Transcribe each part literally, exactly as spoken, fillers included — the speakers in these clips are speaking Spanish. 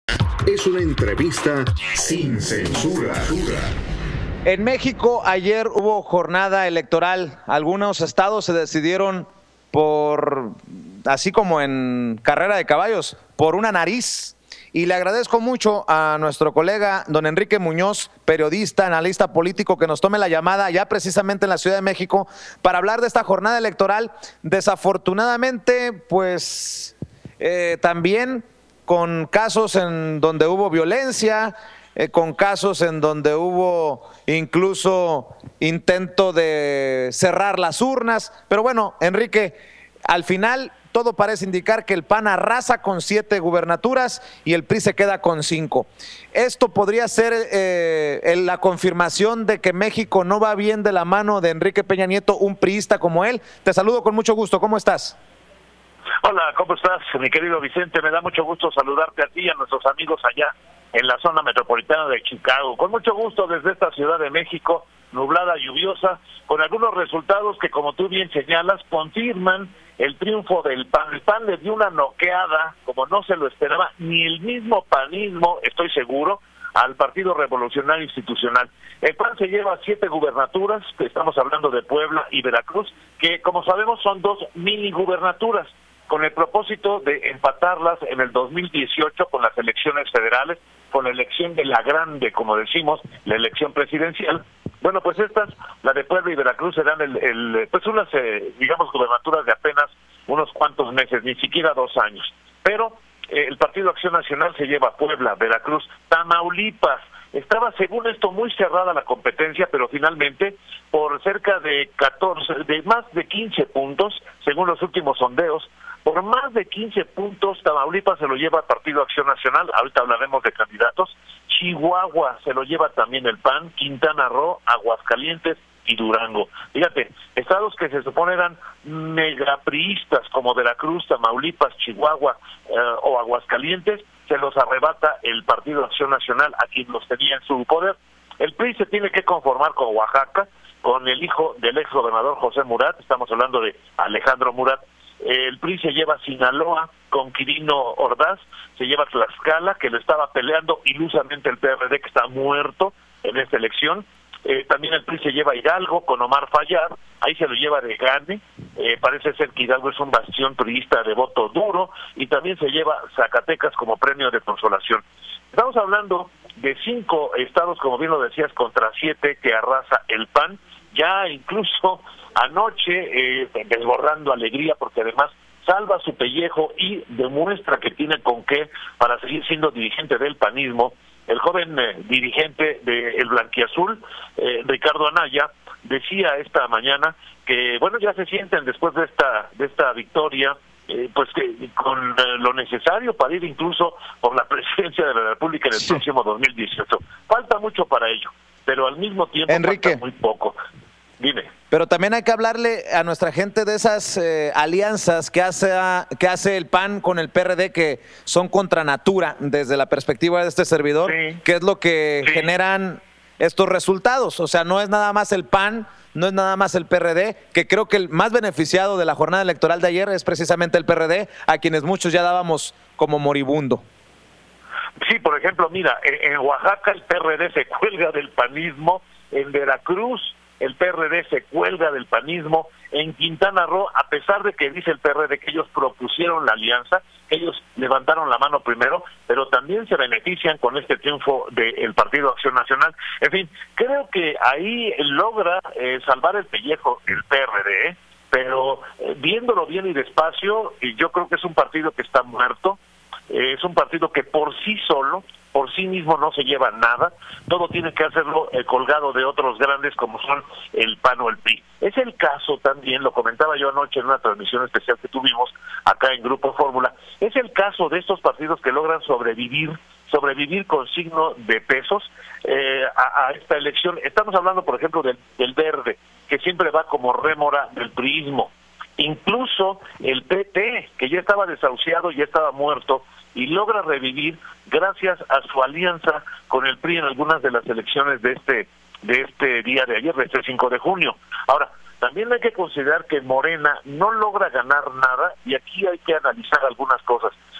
Es una entrevista sin censura. En México ayer hubo jornada electoral. Algunos estados se decidieron por, así como en carrera de caballos, por una nariz. Y le agradezco mucho a nuestro colega don Enrique Muñoz, periodista, analista político, que nos tome la llamada ya precisamente en la Ciudad de México para hablar de esta jornada electoral. Desafortunadamente, pues eh, también con casos en donde hubo violencia, eh, con casos en donde hubo incluso intento de cerrar las urnas. Pero bueno, Enrique, al final todo parece indicar que el P A N arrasa con siete gubernaturas y el P R I se queda con cinco. ¿Esto podría ser eh, la confirmación de que México no va bien de la mano de Enrique Peña Nieto, un priista como él? Te saludo con mucho gusto. ¿Cómo estás? Hola, ¿cómo estás, mi querido Vicente? Me da mucho gusto saludarte a ti y a nuestros amigos allá en la zona metropolitana de Chicago. Con mucho gusto desde esta Ciudad de México, nublada, lluviosa, con algunos resultados que, como tú bien señalas, confirman el triunfo del P A N. El P A N le dio una noqueada, como no se lo esperaba, ni el mismo panismo, estoy seguro, al Partido Revolucionario Institucional. El P A N se lleva siete gubernaturas, que estamos hablando de Puebla y Veracruz, que como sabemos son dos mini gubernaturas, con el propósito de empatarlas en el dos mil dieciocho con las elecciones federales, con la elección de la grande, como decimos, la elección presidencial. Bueno, pues estas, la de Puebla y Veracruz, serán el, el pues unas, eh, digamos, gubernaturas de apenas unos cuantos meses, ni siquiera dos años. Pero eh, el Partido Acción Nacional se lleva Puebla, Veracruz, Tamaulipas. Estaba, según esto, muy cerrada la competencia, pero finalmente, por cerca de catorce, de más de quince puntos, según los últimos sondeos, por más de quince puntos, Tamaulipas se lo lleva el Partido Acción Nacional, ahorita hablaremos de candidatos. Chihuahua se lo lleva también el P A N, Quintana Roo, Aguascalientes y Durango. Fíjate, estados que se supone eran megapriistas como Veracruz, Tamaulipas, Chihuahua eh, o Aguascalientes, se los arrebata el Partido Acción Nacional a quien los tenía en su poder. El P R I se tiene que conformar con Oaxaca, con el hijo del ex gobernador José Murat, estamos hablando de Alejandro Murat. El P R I se lleva Sinaloa con Quirino Ordaz, se lleva Tlaxcala, que lo estaba peleando ilusamente el P R D, que está muerto en esta elección. Eh, también el P R I se lleva Hidalgo con Omar Fayad, ahí se lo lleva de gane. Eh, parece ser que Hidalgo es un bastión priista de voto duro, y también se lleva Zacatecas como premio de consolación. Estamos hablando de cinco estados, como bien lo decías, contra siete que arrasa el P A N. Ya incluso anoche, eh, desbordando alegría, porque además salva su pellejo y demuestra que tiene con qué para seguir siendo dirigente del panismo, el joven eh, dirigente del Blanquiazul, eh, Ricardo Anaya, decía esta mañana que, bueno, ya se sienten después de esta de esta victoria, eh, pues que con eh, lo necesario para ir incluso por la presidencia de la República en el sí. próximo dos mil dieciocho. Falta mucho para ello, pero al mismo tiempo Enrique, falta muy poco. Dime. Pero también hay que hablarle a nuestra gente de esas eh, alianzas que hace, que hace el P A N con el P R D, que son contra natura desde la perspectiva de este servidor, sí. que es lo que sí. generan estos resultados. O sea, no es nada más el P A N, no es nada más el P R D, que creo que el más beneficiado de la jornada electoral de ayer es precisamente el P R D, a quienes muchos ya dábamos como moribundo. Sí, por ejemplo, mira, en, en Oaxaca el P R D se cuelga del panismo, en Veracruz el P R D se cuelga del panismo, en Quintana Roo, a pesar de que dice el P R D que ellos propusieron la alianza, ellos levantaron la mano primero, pero también se benefician con este triunfo del Partido Acción Nacional. En fin, creo que ahí logra eh, salvar el pellejo el P R D, ¿eh? pero eh, viéndolo bien y despacio, y yo creo que es un partido que está muerto, eh, es un partido que por sí solo, por sí mismo no se lleva nada, todo tiene que hacerlo eh, colgado de otros grandes como son el P A N o el P R I. Es el caso también, lo comentaba yo anoche en una transmisión especial que tuvimos acá en Grupo Fórmula, es el caso de estos partidos que logran sobrevivir, sobrevivir con signo de pesos eh, a, a esta elección. Estamos hablando, por ejemplo, del, del Verde, que siempre va como rémora del priismo. Incluso el P T, que ya estaba desahuciado, ya estaba muerto, y logra revivir gracias a su alianza con el P R I en algunas de las elecciones de este de este día de ayer, de este cinco de junio. Ahora, también hay que considerar que Morena no logra ganar nada, y aquí hay que analizar algunas cosas.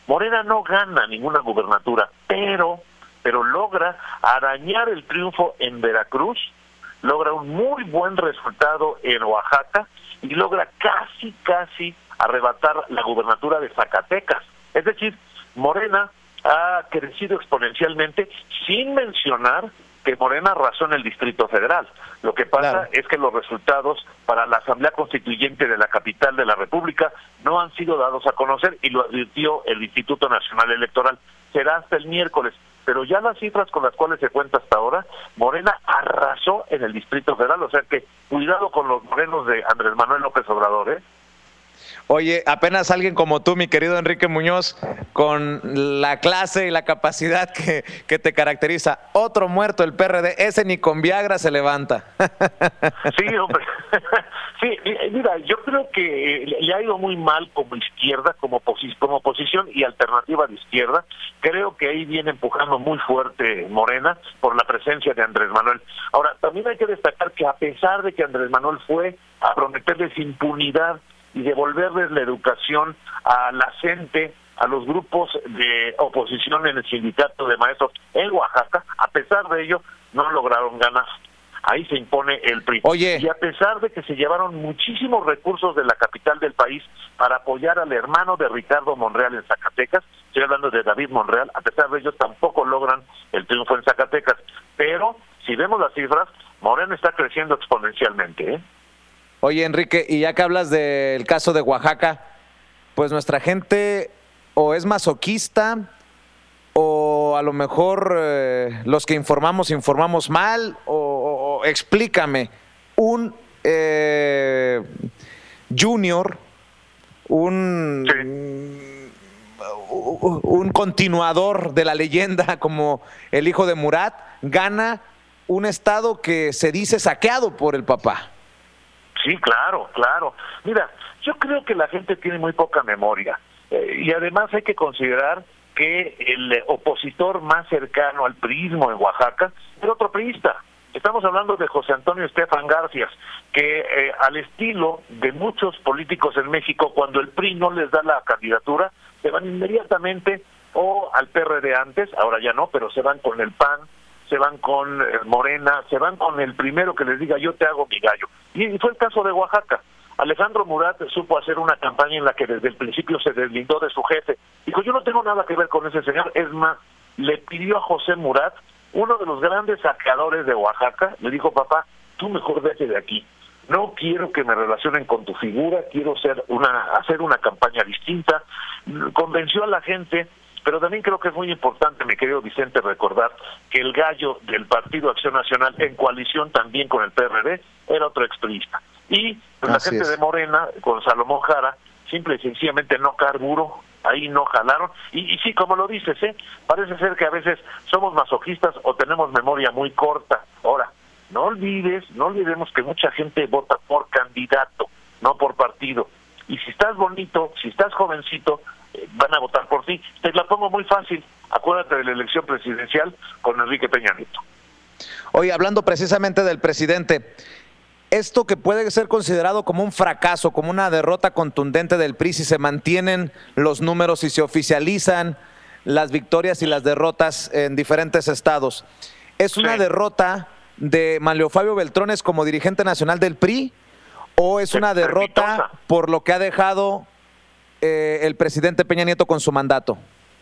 Morena no gana ninguna gubernatura, pero, pero logra arañar el triunfo en Veracruz, logra un muy buen resultado en Oaxaca y logra casi, casi arrebatar la gubernatura de Zacatecas. Es decir, Morena ha crecido exponencialmente, sin mencionar que Morena arrasó en el Distrito Federal. Lo que pasa claro. es que los resultados para la Asamblea Constituyente de la capital de la República no han sido dados a conocer y lo advirtió el Instituto Nacional Electoral. Será hasta el miércoles, pero ya las cifras con las cuales se cuenta hasta ahora, Morena arrasó en el Distrito Federal, o sea que cuidado con los morenos de Andrés Manuel López Obrador, ¿eh? Oye, apenas alguien como tú, mi querido Enrique Muñoz, con la clase y la capacidad que, que te caracteriza. Otro muerto, el P R D, ese ni con Viagra se levanta. Sí, hombre. Sí, mira, yo creo que le ha ido muy mal como izquierda, como, posi como oposición y alternativa de izquierda. Creo que ahí viene empujando muy fuerte Morena por la presencia de Andrés Manuel. Ahora, también hay que destacar que a pesar de que Andrés Manuel fue a prometerles impunidad y devolverles la educación a la gente, a los grupos de oposición en el sindicato de maestros en Oaxaca, a pesar de ello, no lograron ganar. Ahí se impone el P R I. Oye. Y a pesar de que se llevaron muchísimos recursos de la capital del país para apoyar al hermano de Ricardo Monreal en Zacatecas, estoy hablando de David Monreal, a pesar de ello tampoco logran el triunfo en Zacatecas. Pero, si vemos las cifras, Morena está creciendo exponencialmente, ¿eh? Oye, Enrique, y ya que hablas del caso de Oaxaca, pues nuestra gente o es masoquista o a lo mejor eh, los que informamos informamos mal o, o, o explícame, un eh, junior, un, sí. un continuador de la leyenda como el hijo de Murat, gana un estado que se dice saqueado por el papá. Sí, claro, claro. Mira, yo creo que la gente tiene muy poca memoria eh, y además hay que considerar que el eh, opositor más cercano al priismo en Oaxaca era otro priista. Estamos hablando de José Antonio Estefan Garcias, que eh, al estilo de muchos políticos en México, cuando el P R I no les da la candidatura, se van inmediatamente o al P R D antes, ahora ya no, pero se van con el P A N, se van con Morena, se van con el primero que les diga yo te hago mi gallo. Y fue el caso de Oaxaca. Alejandro Murat supo hacer una campaña en la que desde el principio se deslindó de su jefe. Dijo, yo no tengo nada que ver con ese señor. Es más, le pidió a José Murat, uno de los grandes saqueadores de Oaxaca, le dijo, papá, tú mejor vete de aquí. No quiero que me relacionen con tu figura, quiero ser una, hacer una campaña distinta. Convenció a la gente. Pero también creo que es muy importante, mi querido Vicente, recordar que el gallo del Partido Acción Nacional, en coalición también con el P R D, era otro expriista. Y pues, la gente es. de Morena, con Salomón Jara, simple y sencillamente no carburó, ahí no jalaron. Y, y sí, como lo dices, ¿eh? parece ser que a veces somos masoquistas o tenemos memoria muy corta. Ahora, no olvides, no olvidemos que mucha gente vota por candidato, no por partido. Y si estás bonito, si estás jovencito, van a votar por ti. Te la pongo muy fácil. Acuérdate de la elección presidencial con Enrique Peña Nieto. Oye, hablando precisamente del presidente, esto que puede ser considerado como un fracaso, como una derrota contundente del P R I, si se mantienen los números y se oficializan las victorias y las derrotas en diferentes estados, ¿es una sí. derrota de Manlio Fabio Beltrones como dirigente nacional del P R I o es una derrota por lo que ha dejado Eh, el presidente Peña Nieto con su mandato?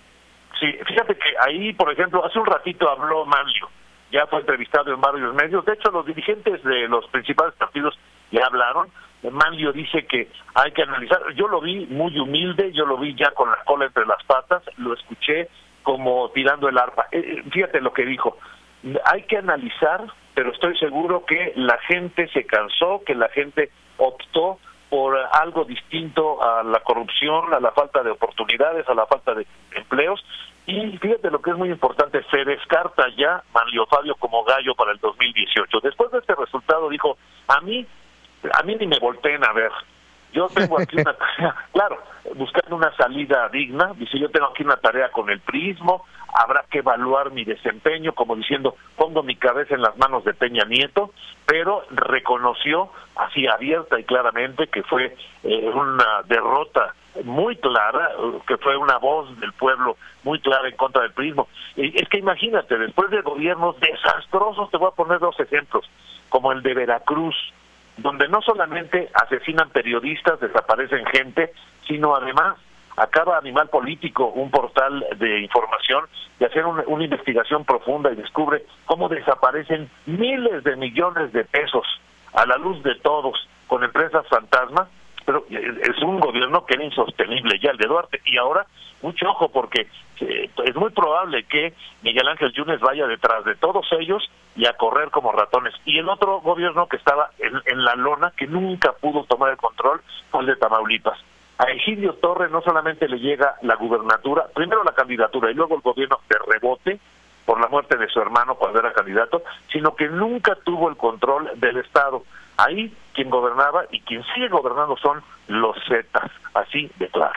Sí, fíjate que ahí, por ejemplo, hace un ratito habló Manlio, ya fue entrevistado en varios medios, de hecho los dirigentes de los principales partidos ya hablaron. Manlio dice que hay que analizar, yo lo vi muy humilde, yo lo vi ya con la cola entre las patas, lo escuché como tirando el arpa. Eh, fíjate lo que dijo, hay que analizar, pero estoy seguro que la gente se cansó, que la gente optó por algo distinto a la corrupción, a la falta de oportunidades, a la falta de empleos. Y fíjate lo que es muy importante, se descarta ya Manlio Fabio como gallo para el dos mil dieciocho. Después de este resultado dijo, a mí, a mí ni me volteen a ver. Yo tengo aquí una tarea, claro, buscando una salida digna, dice, yo tengo aquí una tarea con el priismo, habrá que evaluar mi desempeño, como diciendo, pongo mi cabeza en las manos de Peña Nieto, pero reconoció así abierta y claramente que fue eh, una derrota muy clara, que fue una voz del pueblo muy clara en contra del priismo. Y es que imagínate, después de gobiernos desastrosos, te voy a poner dos ejemplos, como el de Veracruz, donde no solamente asesinan periodistas, desaparecen gente, sino además acaba Animal Político, un portal de información, de hacer un, una investigación profunda y descubre cómo desaparecen miles de millones de pesos a la luz de todos con empresas fantasma. Pero es un gobierno que era insostenible ya, el de Duarte, y ahora mucho ojo, porque eh, es muy probable que Miguel Ángel Yunes vaya detrás de todos ellos y a correr como ratones. Y el otro gobierno que estaba en, en la lona, que nunca pudo tomar el control, fue el de Tamaulipas. A Egidio Torres no solamente le llega la gubernatura, primero la candidatura y luego el gobierno de rebote por la muerte de su hermano cuando era candidato, sino que nunca tuvo el control del Estado. Ahí quien gobernaba y quien sigue gobernando son los Zetas, así de claro.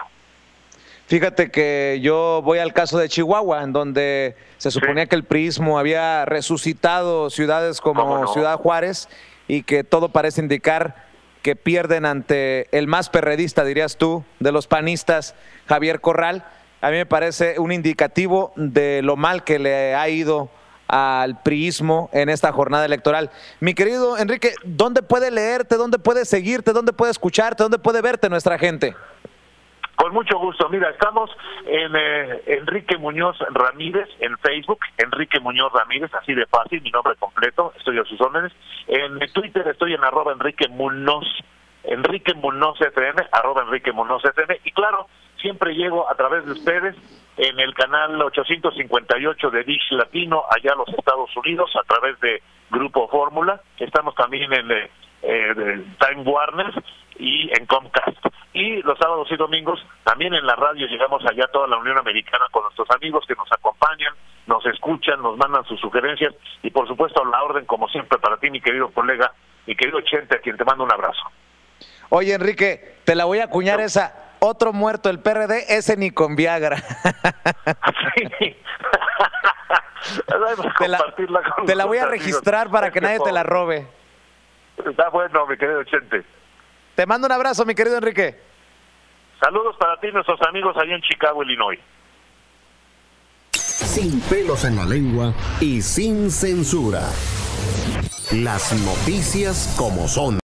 Fíjate que yo voy al caso de Chihuahua, en donde se suponía sí. que el priismo había resucitado ciudades como no? Ciudad Juárez, y que todo parece indicar que pierden ante el más perredista, dirías tú, de los panistas, Javier Corral. A mí me parece un indicativo de lo mal que le ha ido al priismo en esta jornada electoral. Mi querido Enrique, ¿dónde puede leerte, dónde puede seguirte, dónde puede escucharte, dónde puede verte nuestra gente? Con mucho gusto. Mira, estamos en eh, Enrique Muñoz Ramírez en Facebook, Enrique Muñoz Ramírez, así de fácil, mi nombre completo, estoy a sus órdenes. En Twitter estoy en arroba Enrique Munoz, Enrique Munoz F M, arroba Enrique Munoz F M, y claro, siempre llego a través de ustedes en el canal ochocientos cincuenta y ocho de Dish Latino, allá a los Estados Unidos, a través de Grupo Fórmula. Estamos también en eh, eh, Time Warner y en Comcast. Y los sábados y domingos también en la radio llegamos allá a toda la Unión Americana con nuestros amigos que nos acompañan, nos escuchan, nos mandan sus sugerencias y por supuesto la orden como siempre para ti, mi querido colega, mi querido Chente, a quien te mando un abrazo. Oye, Enrique, te la voy a acuñar no. esa. Otro muerto el P R D, ese ni con Viagra. Sí. te la, te la voy a registrar para que nadie te la robe. Está bueno, mi querido Chente. Te mando un abrazo, mi querido Enrique. Saludos para ti, nuestros amigos allá en Chicago, Illinois. Sin pelos en la lengua y sin censura. Las noticias como son.